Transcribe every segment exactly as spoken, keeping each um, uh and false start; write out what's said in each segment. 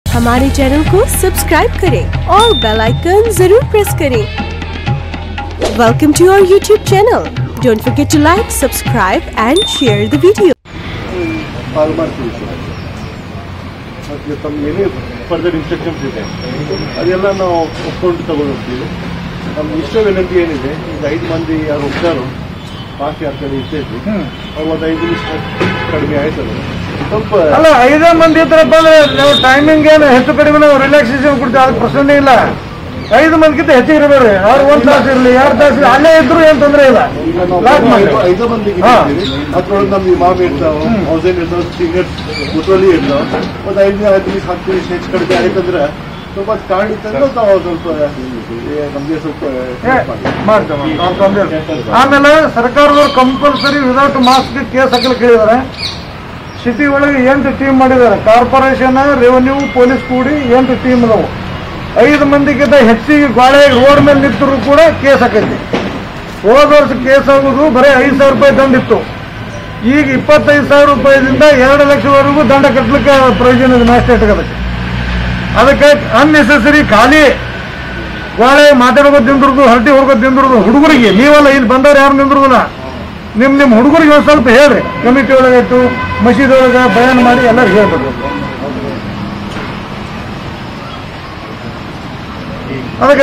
हमारे चैनल को सब्सक्राइब करें और बेल आइकन जरूर प्रेस करें। Welcome to our YouTube channel. Don't forget to like, subscribe and share the video. ತಮ್ಗೆ ಫರ್ದರ್ ಇನ್ಸ್ಟ್ರಕ್ಷನ್ಸ್ ಇದೆ, ಅದೆಲ್ಲ ನಾವು ಒಪ್ಕೊಂಡು ತಗೊಂಡು ಹೋಗ್ತೀವಿ. ನಮ್ಮ ಇಷ್ಟ ವಿನಂತಿ ಏನಿದೆ, ಈಗ ಐದು ಮಂದಿ ಯಾರು ಹೋಗ್ತಾರೋ ಬಾಕಿ ಯಾರ ಕಡೆ ಇರ್ತೈತಿ ಅವ್ರು ಒಂದು ಐದು ನಿಮಿಷ ಕಡಿಮೆ ಆಯ್ತಲ್ಲ ಸ್ವಲ್ಪ ಅಲ್ಲ ಐದೇ ಮಂದಿ ಇದ್ರೆ ಬಂದ್ರೆ ನಾವು ಟೈಮಿಂಗ್ ಏನು ಹೆಚ್ಚು ಕಡಿಮೆ ನಾವು ರಿಲ್ಯಾಕ್ಸೇಷನ್ ಕೊಡ್ತೀವಿ, ಅದಕ್ಕೆ ಪ್ರಶ್ನೆ ಇಲ್ಲ. ಐದು ಮಂದಿಗಿಂತ ಹೆಚ್ಚಿಗೆ ಇರಬೇಡ್ರಿ, ಅವ್ರು ಒಂದ್ ತಾಸು ಇರಲಿ ಎರಡು ತಾಸು ಇರಲಿ, ಅಲ್ಲೇ ಇದ್ರು ಏನ್ ತೊಂದರೆ ಇಲ್ಲ. ಐದು ಮಂದಿಗೆ ಅದ್ರೊಳಗೆ ನಮ್ಗೆ ಮಾಮಿ ಇರ್ತಾವ, ಹೌಸೇನ್ ಇರ್ತಾವ, ಸೀನಿಯರ್ಸ್ ಮುಟ್ರಲ್ಲಿ ಇರ್ತಾವ. ಒಂದು ಐದು ಐದು ನಿಮಿಷ ಹತ್ತು ನಿಮಿಷ ಹೆಚ್ಚು ಕಡಿಮೆ ಆಯ್ತಂದ್ರೆ ಸ್ವಲ್ಪ ಕಾಣಿತಂದ್ರೆ ನಾವು ಸ್ವಲ್ಪ ನಮ್ಗೆ ಸ್ವಲ್ಪ ಮಾಡ್ತೇವೆ. ಆಮೇಲೆ ಸರ್ಕಾರದವ್ರು ಕಂಪಲ್ಸರಿ ವಿದೌಟ್ ಮಾಸ್ಕ್ ಕೇಸ್ ಹಾಕಲಿಕ್ಕೆ ಹೇಳಿದ್ದಾರೆ. ಸಿಟಿ ಒಳಗೆ ಎಂಟು ಟೀಮ್ ಮಾಡಿದ್ದಾರೆ, ಕಾರ್ಪೊರೇಷನ್, ರೆವೆನ್ಯೂ, ಪೊಲೀಸ್ ಕೂಡಿ ಎಂಟು ಟೀಮ್ ಅದಾವು. ಐದು ಮಂದಿಗಿಂತ ಹೆಚ್ಚಿಗೆ ಗಾಳಿ ರೋಡ್ ಮೇಲೆ ನಿಂತರೂ ಕೂಡ ಕೇಸ್ ಹಾಕೈತಿ. ಹೋದ ವರ್ಷ ಕೇಸ್ ಆಗುದು ಬರೀ ಐದು ಸಾವಿರ ರೂಪಾಯಿ ದಂಡಿತ್ತು, ಈಗ ಇಪ್ಪತ್ತೈದು ಸಾವಿರ ರೂಪಾಯಿದಿಂದ ಎರಡು ಲಕ್ಷವರೆಗೂ ದಂಡ ಕಟ್ಟಲಿಕ್ಕೆ ಪ್ರಯೋಜನ ಇದೆ ಮ್ಯಾಜಿಸ್ಟ್ರೇಟ್ಗೆ. ಅದಕ್ಕೆ ಅದಕ್ಕೆ ಅನ್ನೆಸೆಸರಿ ಖಾಲಿ ಗಾಳಿ ಮಾತಾಡೋದು ನಿಂದ್ರದು, ಹರಟಿ ಹೊರಗೋದು ನಿಂದ್ರದು. ಹುಡುಗರಿಗೆ ನೀವಲ್ಲ, ಇಲ್ಲಿ ಬಂದವ್ರು ಯಾರು ನಿಂದ್ರದಿಲ್ಲ. ನಿಮ್ ನಿಮ್ ಹುಡುಗರಿಗೆ ಒಂದು ಸ್ವಲ್ಪ ಹೇಳ್ರಿ, ಕಮಿಟಿ ಒಳಗಿಟ್ಟು ಮಸೀದಿ ಒಳಗೆ ಬಯಾನ್ ಮಾಡಿ ಎಲ್ಲರೂ ಹೇಳ್ಬೇಕು. ಅದಕ್ಕೆ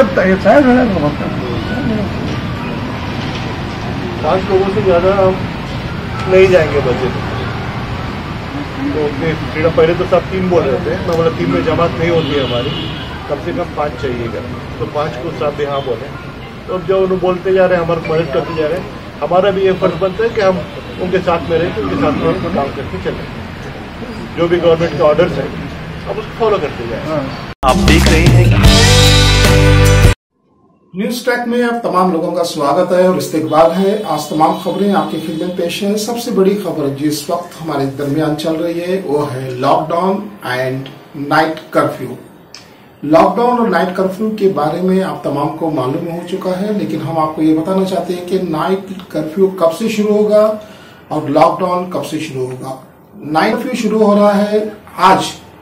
पांच लोगों से ज़्यादा नहीं जाएंगे बच्चे, तो फ्रीडम पहले तो सब टीम बोल रहे थे, मैं बोला टीम में जमात नहीं होती है हमारी, कम से कम पाँच चाहिएगा, तो पाँच को सब यहाँ बोले. तो अब जब उन्होंने बोलते जा रहे हैं, हमारे मदद करते जा रहे हैं, हमारा भी ये फर्ज बनता है कि हम उनके साथ में रहें, उनके साथ में उनको काम करके चलें. जो भी गवर्नमेंट के ऑर्डर्स हैं अब उसको फॉलो करते जाए. आप देख रहे हैं न्यूज ट्रैक में आप तमाम लोगों का स्वागत है और इस्तकबाल है. आज तमाम खबरें आपकी खिदमत पेश है. सबसे बड़ी खबर जिस वक्त हमारे दरमियान चल रही है वो है lockdown and night curfew. Lockdown और नाइट कर्फ्यू के बारे में आप तमाम को मालूम हो चुका है, लेकिन हम आपको ये बताना चाहते हैं कि नाइट कर्फ्यू कब से शुरू होगा और लॉकडाउन कब से शुरू होगा. नाइट कर्फ्यू शुरू हो रहा है आज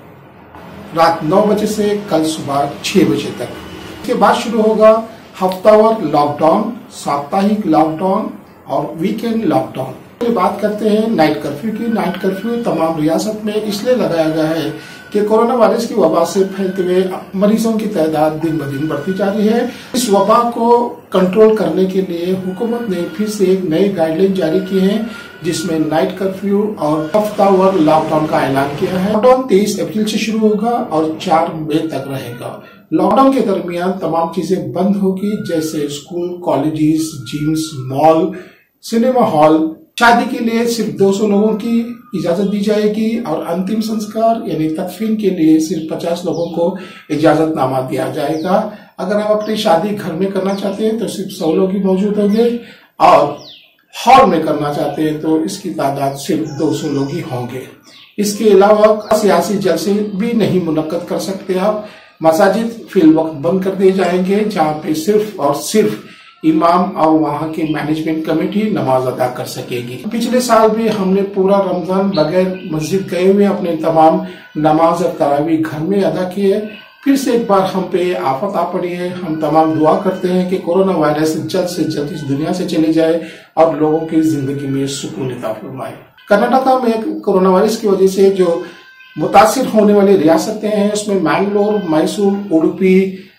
रात नौ बजे से कल सुबह छह बजे तक. इसके बाद शुरू होगा हफ्तावार लॉकडाउन, साप्ताहिक लॉकडाउन और वीकेंड लॉकडाउन. बात करते हैं नाइट कर्फ्यू की. नाइट कर्फ्यू तमाम रियासत में इसलिए लगाया गया है कि कोरोना वायरस की वबा से फैलते हुए मरीजों की तादाद दिन ब दिन बढ़ती जा रही है. इस वबा को कंट्रोल करने के लिए हुकूमत ने फिर से एक नए गाइडलाइन जारी की है, जिसमें नाइट कर्फ्यू और हफ्तावार लॉकडाउन का ऐलान किया है. लॉकडाउन तेईस अप्रैल से शुरू होगा और चार मई तक रहेगा. लॉकडाउन के दरमियान तमाम चीजें बंद होगी, जैसे school, colleges, gyms, mall, cinema hall. शादी के लिए सिर्फ दो सौ लोगों की इजाजत दी जाएगी और अंतिम संस्कार यानी तदफीन के लिए सिर्फ पचास लोगों को इजाजतनामा दिया जाएगा. अगर आप अपनी शादी घर में करना चाहते हैं तो सिर्फ सौ लोग ही मौजूद होंगे और हॉल में करना चाहते हैं तो इसकी तादाद सिर्फ दो सौ लोग ही होंगे. इसके अलावा सियासी जलसे भी नहीं मुनक्कद कर सकते आप. मसाजिद फिल वक्त बंद कर दिए जाएंगे, जहाँ पे सिर्फ और सिर्फ इमाम और वहाँ की मैनेजमेंट कमेटी नमाज अदा कर सकेगी. पिछले साल भी हमने पूरा रमजान बगैर मस्जिद गए हुए अपने तमाम नमाज और तरावी घर में अदा किए. फिर से एक बार हम पे आफत आ पड़ी है. हम तमाम दुआ करते हैं कि कोरोना वायरस जल्द से जल्द इस दुनिया से चले जाए और लोगों की जिंदगी में सुकून अता फरमाए. कर्नाटका में कोरोना वायरस की वजह से जो मुतासिर होने वाली रियासतें हैं उसमें मैंगलोर, मैसूर, उडुपी,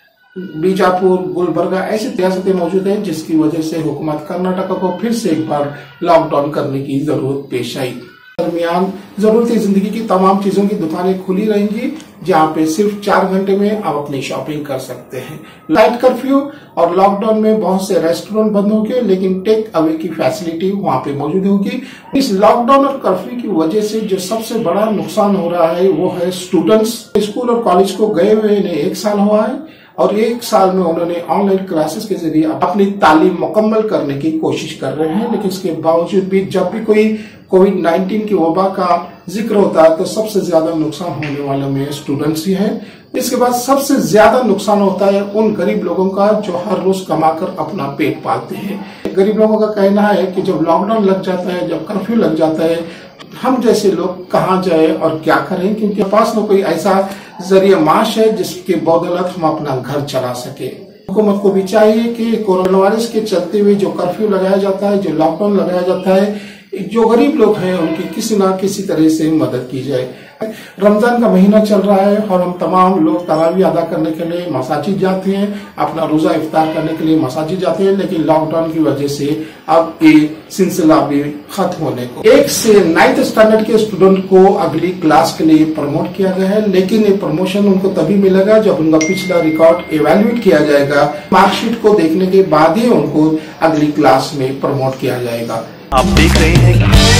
बीजापुर, गुलबर्गा ऐसी रियासतें मौजूद हैं, जिसकी वजह से हुकूमत कर्नाटका को फिर से एक बार लॉकडाउन करने की जरूरत पेश आई. दरमियान जरूरती जिंदगी की तमाम चीजों की दुकानें खुली रहेंगी, जहाँ पे सिर्फ चार घंटे में आप अपनी शॉपिंग कर सकते हैं. नाइट कर्फ्यू और लॉकडाउन में बहुत से रेस्टोरेंट बंद होंगे, लेकिन टेक अवे की फैसिलिटी वहाँ पे मौजूद होगी. इस लॉकडाउन और कर्फ्यू की वजह से जो सबसे बड़ा नुकसान हो रहा है वो है स्टूडेंट्स. स्कूल और कॉलेज को गए हुए इन्हें एक साल हुआ है और एक साल में उन्होंने ऑनलाइन क्लासेस के जरिए अपनी तालीम मुकम्मल करने की कोशिश कर रहे हैं. लेकिन इसके बावजूद भी जब भी कोई कोविड नाइन्टीन की वबा का जिक्र होता है तो सबसे ज्यादा नुकसान होने वालों में स्टूडेंट्स ही हैं. इसके बाद सबसे ज्यादा नुकसान होता है उन गरीब लोगों का जो हर रोज कमाकर अपना पेट पालते हैं. गरीब लोगों का कहना है कि जब लॉकडाउन लग जाता है, जब कर्फ्यू लग जाता है, हम जैसे लोग कहाँ जाए और क्या करें, क्योंकि पास में कोई ऐसा जरिए माश है जिसके बदौलत हम अपना घर चला सके। हुकूमत को भी चाहिए कि कोरोना वायरस के चलते हुए जो कर्फ्यू लगाया जाता है, जो लॉकडाउन लगाया जाता है, जो गरीब लोग हैं उनकी किसी ना किसी तरह से मदद की जाए। रमजान का महीना चल रहा है और हम तमाम लोग तरावी अदा करने के लिए मसाजिद जाते हैं, अपना रोजा इफ्तार करने के लिए मसाजिद जाते हैं, लेकिन लॉकडाउन की वजह से अब ये सिलसिला भी खत्म होने को। एक से नाइन्थ स्टैंडर्ड के स्टूडेंट को अगली क्लास के लिए प्रमोट किया गया है, लेकिन ये प्रमोशन उनको तभी मिलेगा जब उनका पिछला रिकॉर्ड इवेल्युएट किया जाएगा। मार्कशीट को देखने के बाद ही उनको अगली क्लास में प्रमोट किया जाएगा। आप देख रहे हैं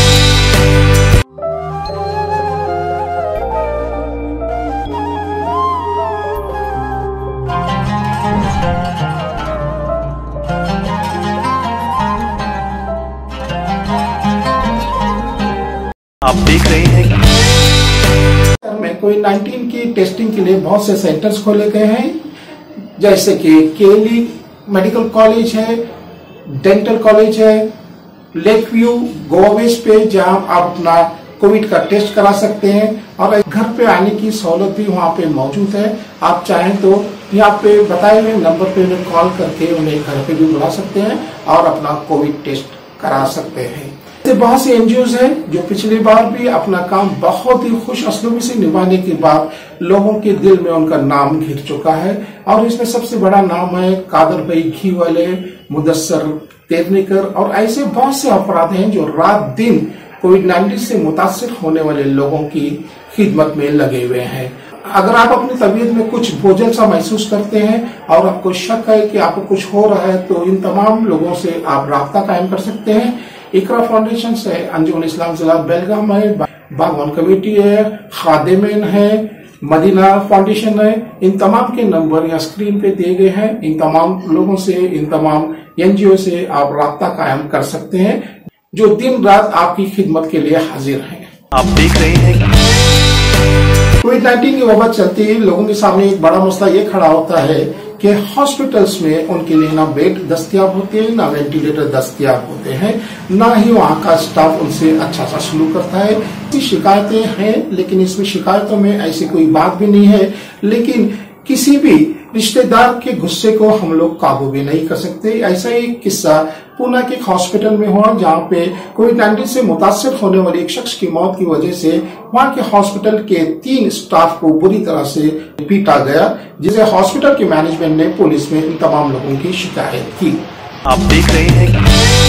आप देख रहे हैं में कोविड नाइन्टीन की टेस्टिंग के लिए बहुत से सेंटर्स खोले गए हैं, जैसे कि केली मेडिकल कॉलेज है, डेंटल कॉलेज है, लेक व्यू गोवा वेस्ट पे जहां आप अपना कोविड का टेस्ट करा सकते हैं और घर पे आने की सहूलत भी वहां पे मौजूद है। आप चाहें तो यहाँ पे बताए हुए नंबर पे उन्हें कॉल करके उन्हें घर पे भी बुला सकते हैं और अपना कोविड टेस्ट करा सकते हैं। ऐसे बहुत सी एनजीओ हैं जो पिछली बार भी अपना काम बहुत ही खुश असलूबी से निभाने के बाद लोगों के दिल में उनका नाम घिर चुका है और इसमें सबसे बड़ा नाम है कादर भाई घी वाले, मुदस्सर तेरनीकर और ऐसे बहुत से अफराद हैं जो रात दिन कोविड नाइन्टीन से मुतासिर होने वाले लोगों की खिदमत में लगे हुए हैं। अगर आप अपनी तबीयत में कुछ बोझल सा महसूस करते हैं और आपको शक है कि आपको कुछ हो रहा है तो इन तमाम लोगों से आप राब्ता कायम कर सकते हैं। इकरा फाउंडेशन है, अंजुमन इस्लाम जिला बेलगाम है, बागवान कमेटी है, खादिमेन है, मदीना फाउंडेशन है। इन तमाम के नंबर यहाँ स्क्रीन पे दिए गए हैं। इन तमाम लोगों से, इन तमाम एनजीओ से आप राब्ता कायम कर सकते हैं जो दिन रात आपकी खिदमत के लिए हाजिर हैं। आप देख रहे हैं कोविड नाइन्टीन की वबा चलती है, लोगों के सामने एक बड़ा मसला ये खड़ा होता है कि हॉस्पिटल्स में उनके लिए ना बेड दस्तयाब होते हैं, ना वेंटिलेटर दस्तयाब होते हैं, ना ही वहाँ का स्टाफ उनसे अच्छा सा सलूक करता है। ऐसी शिकायतें हैं, लेकिन इसमें शिकायतों में ऐसी कोई बात भी नहीं है। लेकिन किसी भी रिश्तेदार के गुस्से को हम लोग काबू भी नहीं कर सकते। ऐसा ही किस्सा पुणे के एक हॉस्पिटल में हुआ जहाँ पे कोविड नाइन्टीन से मुतासिर होने वाले एक शख्स की मौत की वजह से वहाँ के हॉस्पिटल के तीन स्टाफ को बुरी तरह से पीटा गया, जिसे हॉस्पिटल के मैनेजमेंट ने पुलिस में इन तमाम लोगों की शिकायत की। आप देख रहे हैं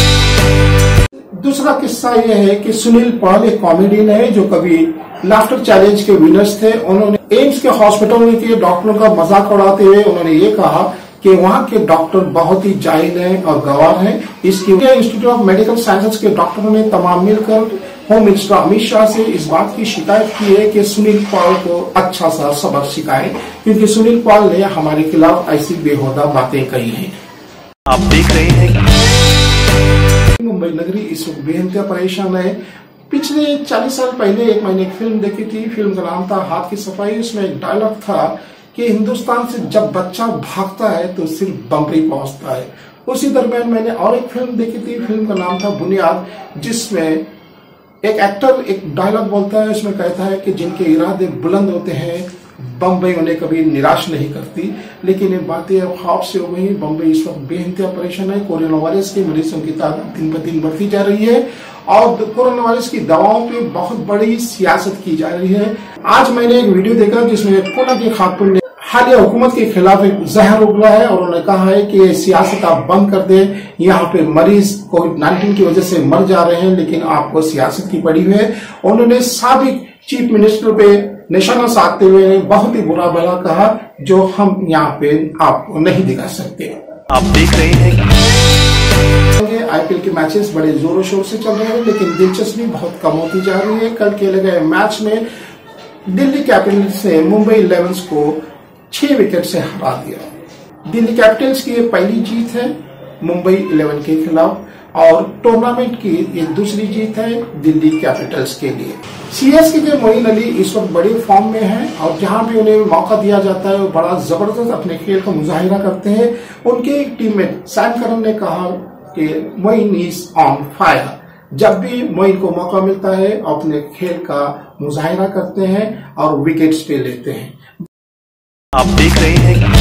दूसरा किस्सा यह है कि सुनील पॉल एक कॉमेडियन है जो कभी लाफ्टर चैलेंज के विनर्स थे। उन्होंने एम्स के हॉस्पिटल में के डॉक्टरों का मजाक उड़ाते हुए उन्होंने ये कहा कि वहाँ के डॉक्टर बहुत ही जाहिल हैं और गवार हैं। इसके इंस्टीट्यूट ऑफ मेडिकल साइंसेज के डॉक्टरों ने तमाम मिलकर होम मिनिस्टर अमित शाह से इस बात की शिकायत की है कि सुनील पॉल को अच्छा सा सबक सिखाएं, क्योंकि सुनील पॉल ने हमारे खिलाफ ऐसी बेहुदा बातें कही हैं। आप देख रहे हैं मुंबई नगरी इस वक्त बेहद परेशान है। पिछले चालीस साल पहले एक मैंने एक फिल्म देखी थी, फिल्म का नाम था हाथ की सफाई। उसमें एक डायलॉग था कि हिंदुस्तान से जब बच्चा भागता है तो सिर्फ बम्बई पहुंचता है। उसी दरमियान मैंने और एक फिल्म देखी थी, फिल्म का नाम था बुनियाद, जिसमें एक एक्टर एक डायलॉग बोलता है। उसमें कहता है कि जिनके इरादे बुलंद होते हैं बम्बई उन्हें कभी निराश नहीं करती। लेकिन ये बातें अब ख्वाब से हो गई। बम्बई इस वक्त बेइंतहा परेशान है। कोरोना वायरस के मरीजों की तादाद दिन ब दिन बढ़ती जा रही है और कोरोना वायरस की दवाओं पे बहुत बड़ी सियासत की जा रही है। आज मैंने एक वीडियो देखा जिसमें पुणे की खातून ने हालिया हुकूमत के खिलाफ एक जहर उगला है और उन्होंने कहा है कि ये सियासत आप बंद कर दें। यहाँ पे मरीज कोविड नाइन्टीन की वजह से मर जा रहे हैं, लेकिन आपको सियासत की पड़ी हुई है। उन्होंने साबिक चीफ मिनिस्टर पे निशाना साधते हुए बहुत ही बुरा भला कहा, जो हम यहाँ पे आपको नहीं दिखा सकते। आप देख रहे हैं आईपीएल के मैचेस बड़े जोरों शोर से चल रहे हैं, लेकिन दिलचस्पी बहुत कम होती जा रही है। कल खेले गए मैच में दिल्ली कैपिटल्स ने मुंबई इंडियंस को छह विकेट से हरा दिया। दिल्ली कैपिटल्स की ये पहली जीत है मुंबई इलेवन के खिलाफ और टूर्नामेंट की ये दूसरी जीत है दिल्ली कैपिटल्स के लिए। सीएसके के मोइन अली इस वक्त बड़ी फॉर्म में हैं और जहां भी उन्हें मौका दिया जाता है वो बड़ा जबरदस्त अपने खेल का मुजाहिरा करते हैं। उनके टीममेट सैम करन ने कहा कि मोइन इज ऑन फायर। जब भी मोइन को मौका मिलता है अपने खेल का मुजाहिरा करते हैं और विकेट्स पे लेते हैं। आप देख रहे हैं कि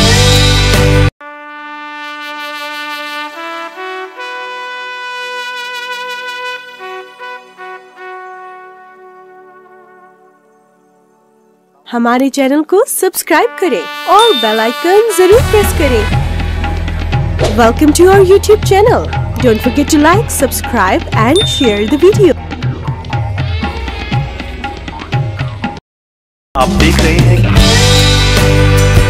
हमारे चैनल को सब्सक्राइब करें और बेल आइकन जरूर प्रेस करें। Welcome to our YouTube channel. Don't forget to like, subscribe and share the video. आप देख रहे हैं कि